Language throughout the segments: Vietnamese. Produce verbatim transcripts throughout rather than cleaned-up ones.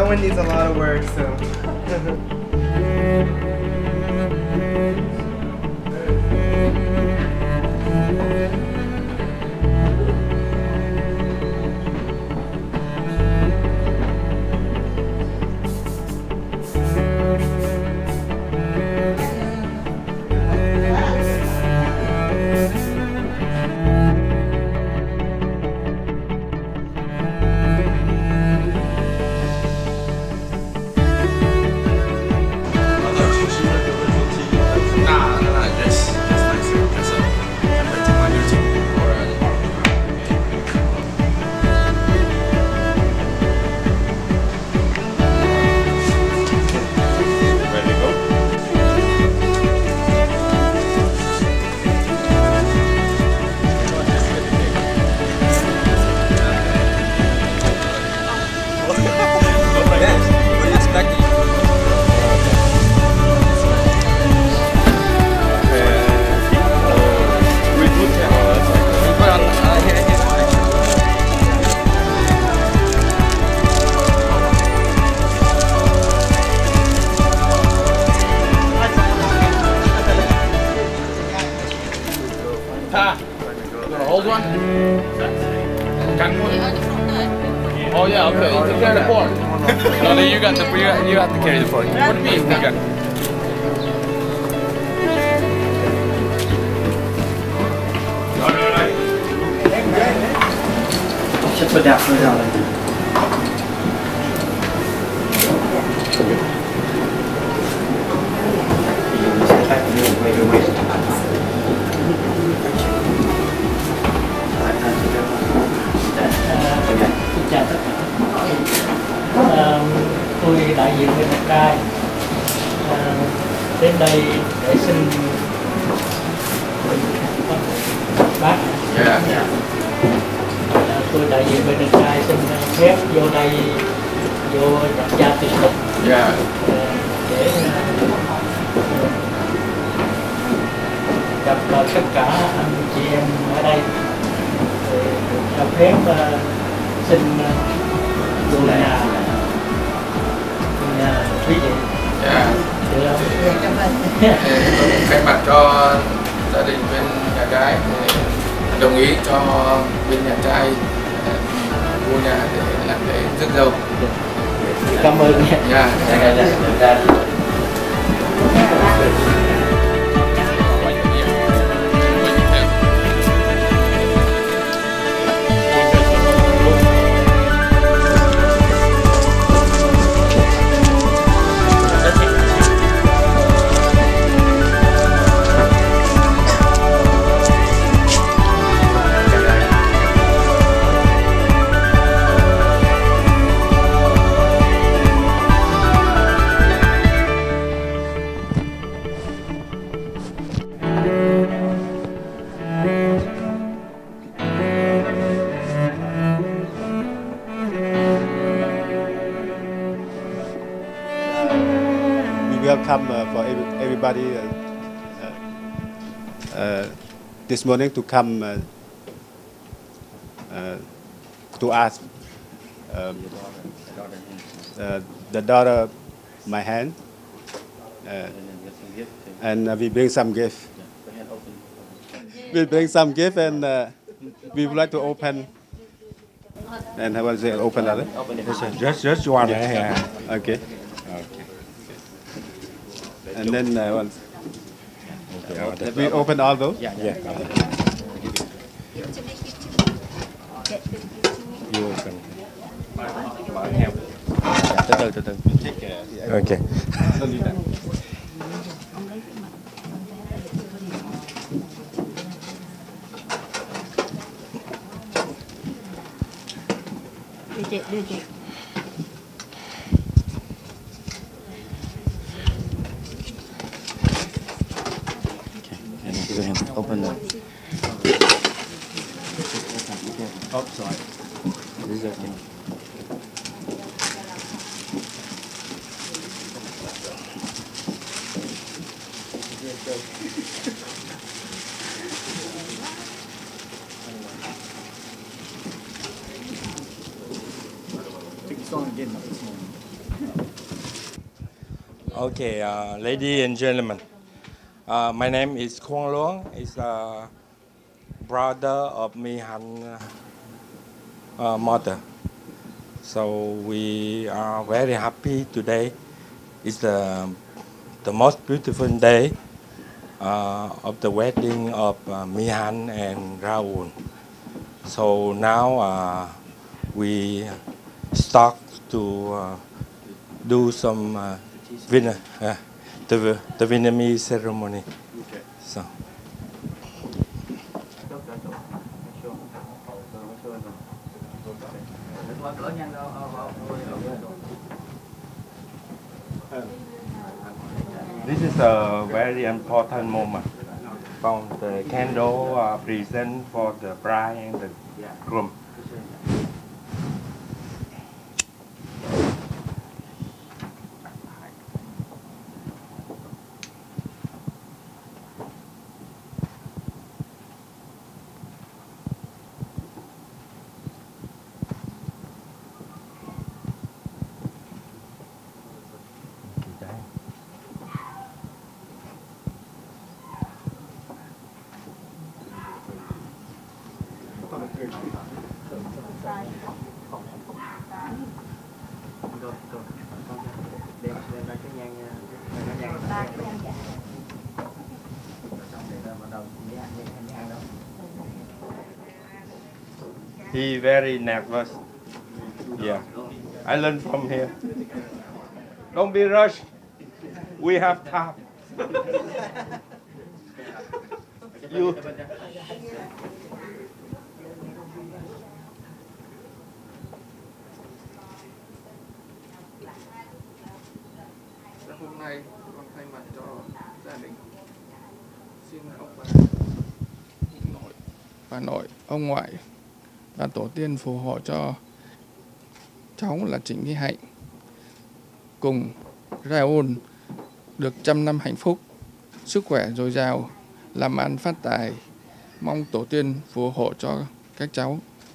one needs a lot of work, so. Old one? Oh yeah, okay. You can carry the board. No, no, you got the you, got, you have to carry the board. What do you mean? Okay. Just put that foot out. Chào tất cả. À, tôi đại diện bên Nhật Trai à, đến đây để xin bác. Yeah. À, tôi đại diện bên Nhật Trai xin phép vô đây vô nhập gia tuyệt tục. Yeah. À, để gặp tất cả anh chị em ở đây cho phép uh, xin vô uh, nhà nhà quý vị. Yeah. Được không? Thay mặt cho gia đình bên nhà gái thì đồng ý cho bên nhà trai mua nhà để làm lễ rước dâu. Cảm ơn nha. Yeah. Yeah. Welcome uh, for every, everybody uh, uh, uh, this morning to come uh, uh, to ask um, uh, the daughter My-Hanh, uh, and uh, we bring some gift. We bring some gift, and uh, we would like to open. And how was it open? Open. Just just one. Yeah. Yeah. Okay. And then uh, once Okay. we open all those. Yeah. Yeah. You open. Từ từ từ từ. Okay. Đưa chị, đưa chị. Go ahead, open the. Oh, sorry. This is okay. Take this on again this morning. Okay, uh, ladies and gentlemen, uh, my name is Kwang Luong. Is a brother of My-Hanh uh, mother. So we are very happy today. It's the the most beautiful day uh, of the wedding of uh, My-Hanh and Raul. So now uh, we start to uh, do some uh, Vietnam, uh, the, the Vietnamese ceremony. So. This is a very important moment. From the candle uh, present for the bride and the groom. He very nervous. Yeah, I learned from here. Don't be rushed. We have time. You. Hôm nay con thay mặt cho gia đình xin ông bà nội, bà nội, ông ngoại và tổ tiên phù hộ cho cháu là Trịnh My-Hanh cùng Raul được trăm năm hạnh phúc, sức khỏe dồi dào, làm ăn phát tài. Mong tổ tiên phù hộ cho các cháu.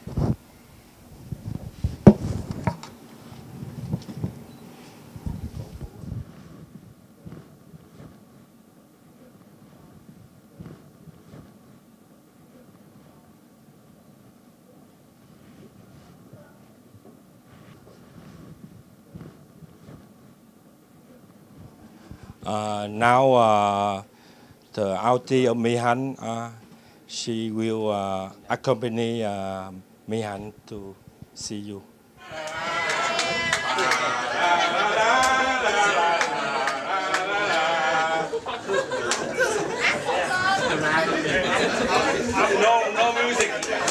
Uh, now uh, the auntie of My-Hanh, uh, she will uh, accompany uh, My-Hanh to see you. No, no music.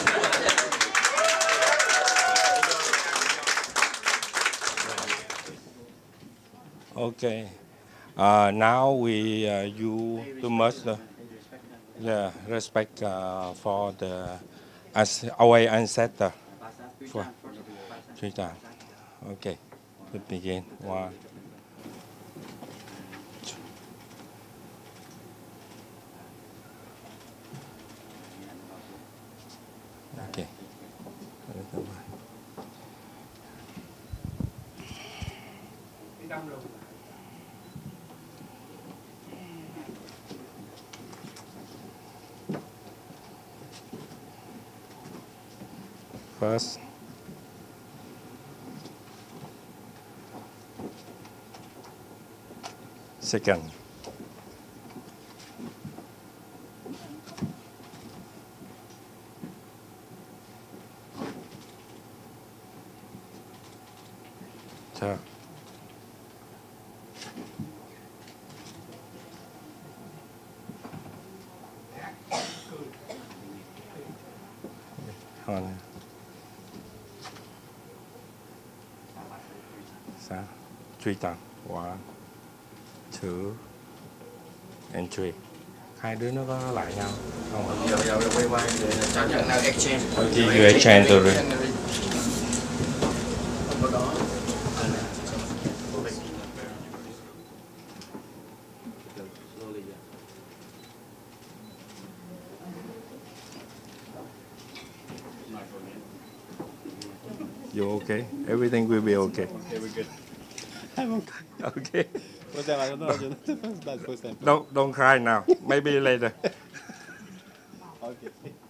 Okay. Uh, now we uh, you too much uh, yeah, respect uh, for the as our ancestor for three times. Okay, let's begin. One. Okay. First, second, third, hold on. Three times. One, two, and three. Hai đứa nó có lại nhau không? Giờ giờ quay quay để cho nhận là exchange. Okay, you exchange rồi. You okay? Everything will be okay. Okay, we're good. I'm okay. Okay. First time I don't know. That's first time. Don't don't cry now. Maybe later. Okay.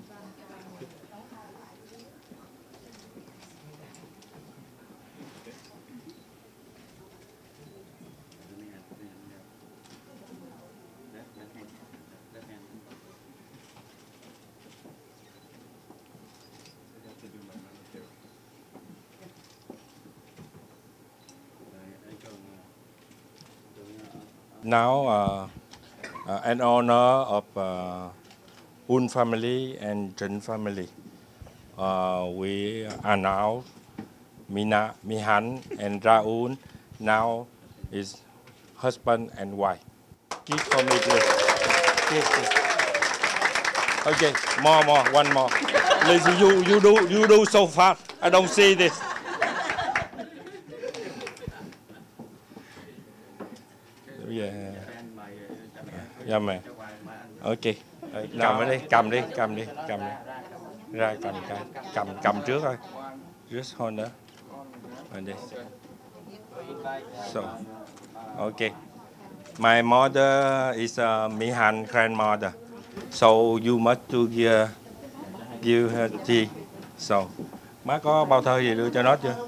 Now, uh, uh, in honor of uh, Un family and Trinh family, uh, we announce Mina, My-Hanh and Raul now is husband and wife. Keep for me, please. Please, please. Okay, more, more, one more. Please, you, you do, you do so fast. I don't see this. Yeah. Yeah, man. Ok. Cầm ở đây, cầm đi, cầm đi, cầm đi. Ra cầm cái, cầm cầm trước thôi. Just hold nữa. Ở đây. So, okay. My mother is a My-Hanh grandmother, so you must to give, give her tea. So, má có bao thơ gì đưa cho nó chưa?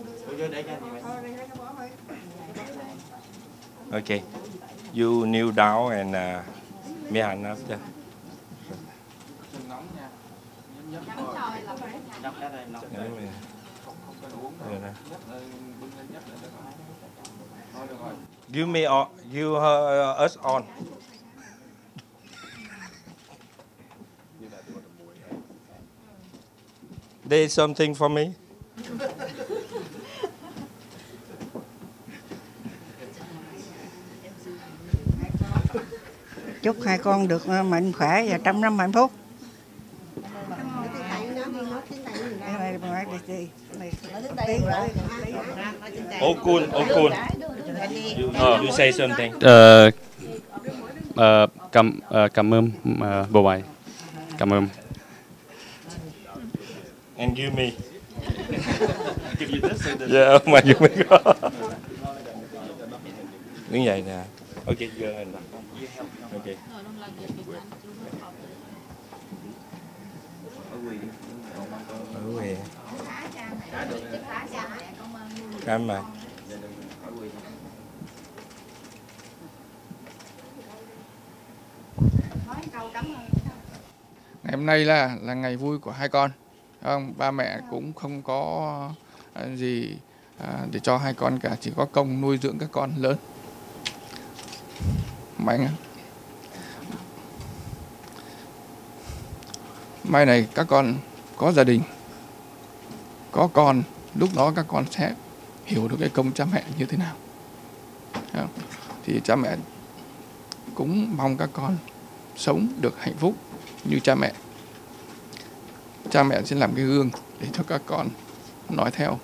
Okay. You kneel down and uh, My-Hanh after. Give me all, you uh, us on. There is something for me. Chúc hai con được mạnh khỏe và trăm năm hạnh phúc. Oh, cool, oh, cool. You, you say something. Ờ, ờ, cảm ờ, cảm ơn ờ, bố mẹ. Cảm ơn. And give me. Give you this. Yeah, mà give me. Đứng vậy nè. Okay, good. Okay. Ở quỳ. Cảm ơn. Ngày hôm nay là là ngày vui của hai con. Không, ba mẹ cũng không có gì à, để cho hai con cả, chỉ có công nuôi dưỡng các con lớn. Mạnh. Mai này các con có gia đình, có con, lúc đó các con sẽ hiểu được cái công cha mẹ như thế nào. Thì cha mẹ cũng mong các con sống được hạnh phúc như cha mẹ. Cha mẹ sẽ làm cái gương để cho các con nói theo.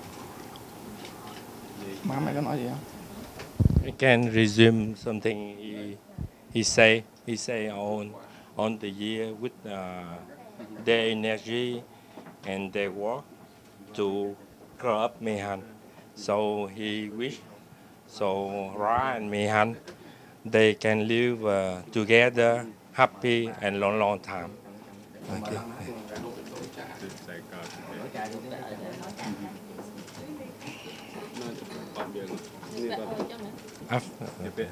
Má mẹ có nói gì không? I can resume something he, he say. He say on on the year with uh, their energy and their work to grow up My-Hanh. So he wish so Ra and My-Hanh they can live uh, together happy and long long time. Okay. After, okay.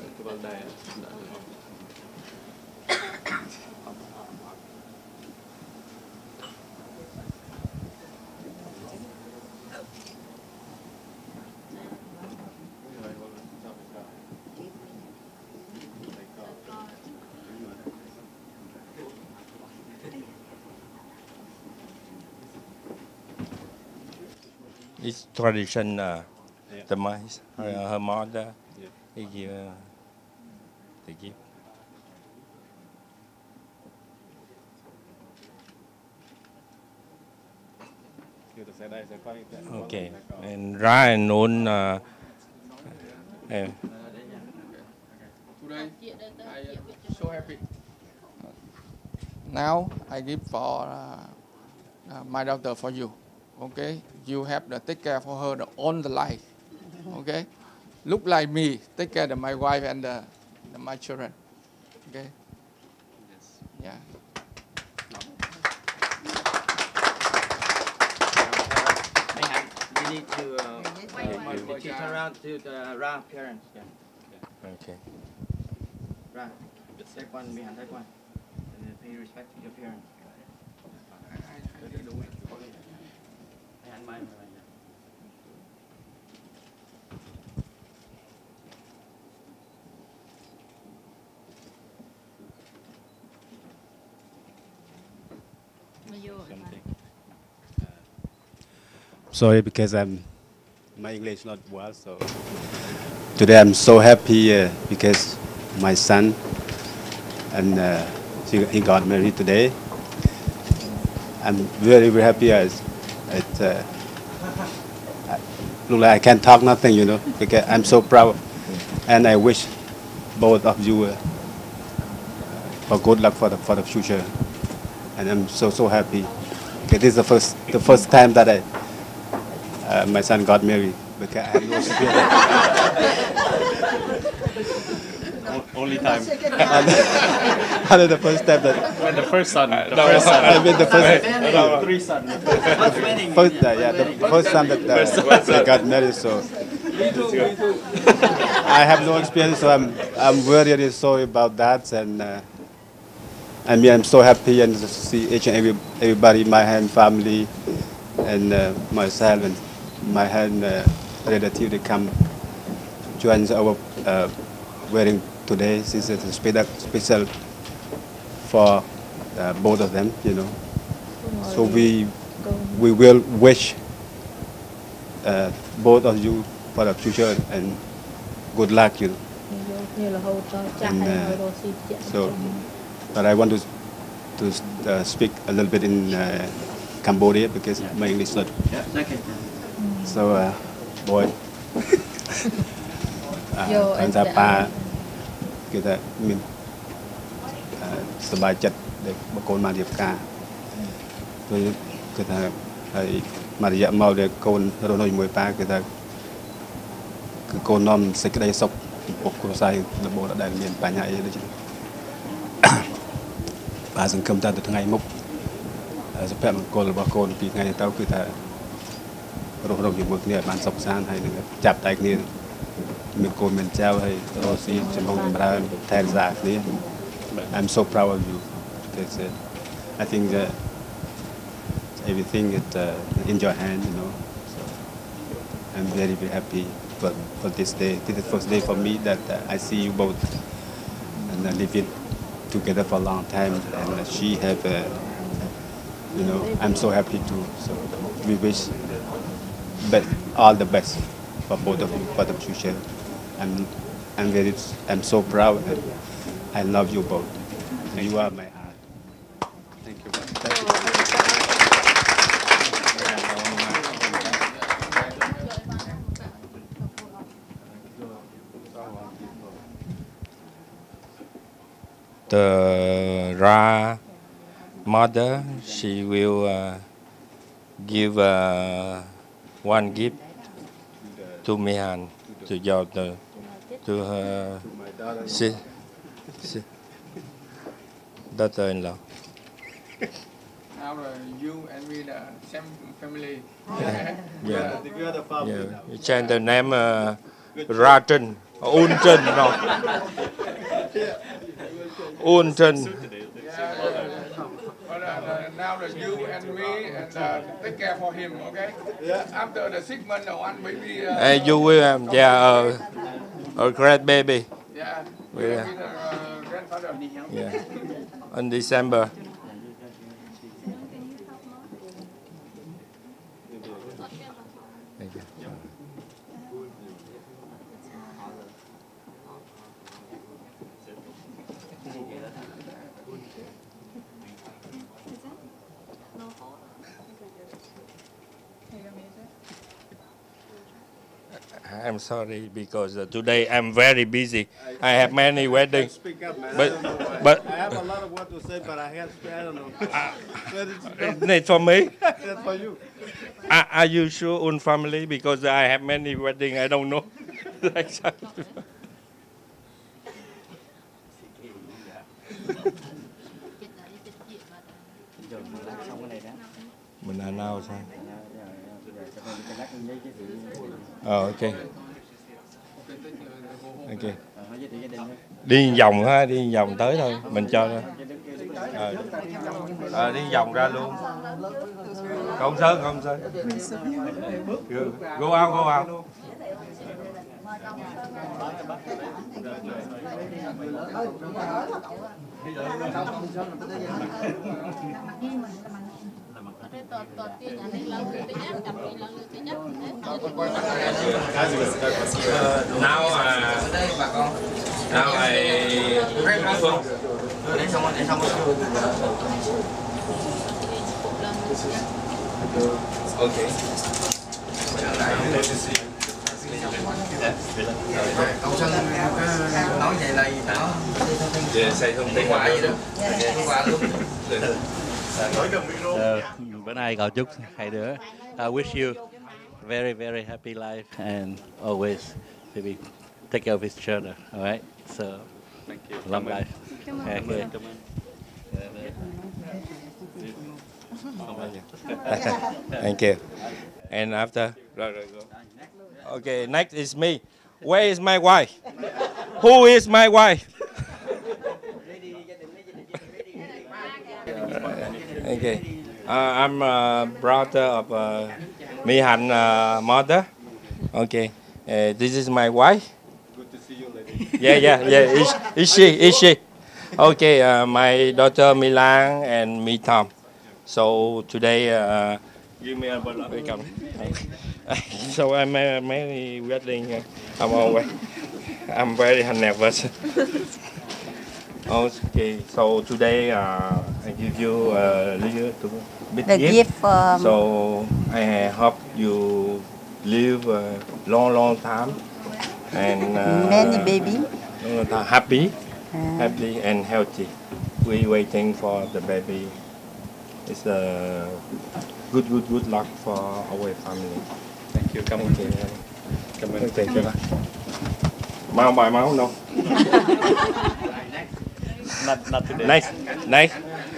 It's tradition. Uh, the mice, her, her mother, Yeah. he give uh, the gift. Okay, and Ra and Un. Uh, uh, Today, I am so happy. Now I give for uh, uh, my daughter for you. Okay, you have to take care for her the all the life. Okay, look like me, take care of my wife and uh, my children. Okay. Yes. Yeah. My-Hanh, you need to uh, to turn around to the Ra parents. Yeah. Okay. Ra, take one. My-Hanh, take one. And then pay respect to your parents. My-Hanh, mine. Sorry because I'm my English not well, so today I'm so happy uh, because my son and uh, he, he got married today. I'm very very happy as it uh, I, look like I can't talk nothing, you know, because I'm so proud, and I wish both of you uh, for good luck for the for the future, and I'm so so happy. Okay, this is the first the first time that I. Uh, my son got married because I have no experience. Only time. And the first time that When the first son. The no, first son. I mean the first, No, three sons. first uh, yeah, the first time that uh, they got married. So I have no experience, so I'm I'm very really sorry about that. And uh, I mean I'm so happy and to see each and every everybody, My-Hanh family, and uh, myself and My-Hanh uh, relative they come join our uh, wedding today. This is special special for uh, both of them, you know. So we we will wish uh, both of you for the future and good luck, you know. And, uh, so, but I want to to uh, speak a little bit in uh, Cambodia because my English is not. Yeah, second. So, uh, boy. គាត់ថាប៉ាគេថាមានសប្បាយចិត្តដែលបកូនបានរៀបការគឺគឺថាហើយមួយរយៈមកដែលកូនរស់នៅជាមួយប៉ាគឺថាគឺកូននាំសេចក្តីសុខពុកគ្រួសាររបបដែលមានបញ្ហាអីដូចនេះប៉ាសង្ឃឹមថាទៅថ្ងៃមុខសុភមង្គលរបស់កូនពីថ្ងៃទៅគឺថារស់នៅជាមួយគ្នាឲ្យបានសុខសាន្តហើយនឹងចាប់តែគ្នាមានកូនមានចៅហើយរស់ស៊ីចំណងចម្រើនថែរក្សាគ្នា I'm so proud of you because uh, I think that everything is uh, in your hand, you know. So I'm very very happy for, for this day. This is the first day for me that uh, I see you both and uh, living together for a long time, and uh, she have uh, you know, I'm so happy too. So we wish but all the best for both of you for the future. I'm I'm very I'm so proud and I love you both. You are my heart. Thank you. Thank you. The Ra mother, she will uh, give uh, one gift to My-Hanh, to your the, to her si, si, daughter-in-law. Now uh, you and me the same family. Yeah. Yeah. We are the family Yeah. now. You change the name uh, Rajan, Unjan, no. Unjan. But uh, now that you and me and uh, take care for him, okay? Yeah. After the six months, one baby. Uh, And you will have yeah, a, a great baby. Yeah. We Yeah. will be the uh, grandfather. Yeah. In December. Thank you. I'm sorry because uh, today I'm very busy. I have many weddings. Speak up, man. But- I don't know why. but- I have a lot of what to say, but I have I don't know. But it's, It's for me. that's for you. Are, are you sure on family? Because I have many weddings. I don't know. Like that. Mình là nào sao? Ờ ok. Ok. Đi vòng ha, đi vòng tới thôi, mình cho thôi. Ờ, à, đi vòng ra luôn. Không sơn, không sơn. Go out, go out. Uh, now, uh, now I. Okay. Cậu Sơn nói vậy là gì đó? Yeah, say something. Quà gì đó? Quà luôn. Ờ, bữa nay cậu chúc hai đứa. I wish you very very happy life and always maybe take care of each other. Alright, so Thank you. long Cảm ơn. life. Okay. Thank you. And after. Rồi, rồi, go. Okay, next is me. Where is my wife? Who is my wife? Okay. Uh, I'm a brother of uh, My-Hanh uh, mother. Okay. Uh, this is my wife. Good to see you, lady. Yeah, yeah, yeah. Is, is she? Is she? Okay. Uh, my daughter Milan and me Tom. So today, uh, give me a welcome. So I'm uh, many wedding. Uh, I'm always. I'm very nervous. Okay. So today, uh, I give you a little bit The gift. gift for So I hope you live a long, long time and uh, many baby. long time happy, Uh, happy and healthy. We waiting for the baby. It's a good, good, good luck for our family. Thank you. Cảm ơn. Thank you. Cảm ơn. Thank you. Máu bài máu đâu? Not, not today. Next, next.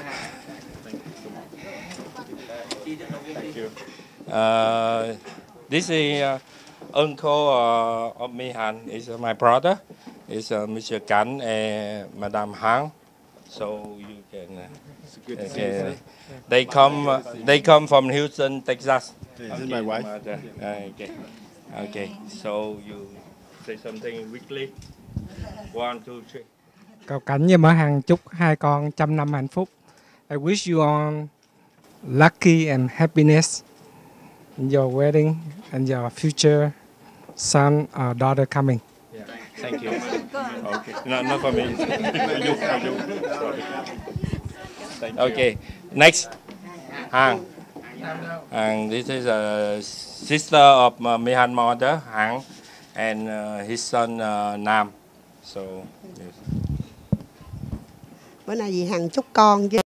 Thank you. Uh, this is uh, uncle uh, of My-Hanh. Is uh, my brother. Is uh, Mister Kan and Madam Hang. So you can. Uh, Good to okay. see you. They come. Uh, they come from Houston, Texas. This is my wife. Mother. Uh, okay. Okay. So you say something weekly. One, two, three. Cậu Cảnh và My-Hanh chúc hai con trăm năm hạnh phúc. I wish you all lucky and happiness in your wedding and your future son or daughter coming. Yeah. Thank you. Okay. No, not for me. For you. For you. Sorry. Thank you. Okay. Next. Hang. And this is a sister of uh, My-Hanh mother, Hang, and uh, his son uh, Nam. So. Yes. Bữa nay dì Hằng chúc con với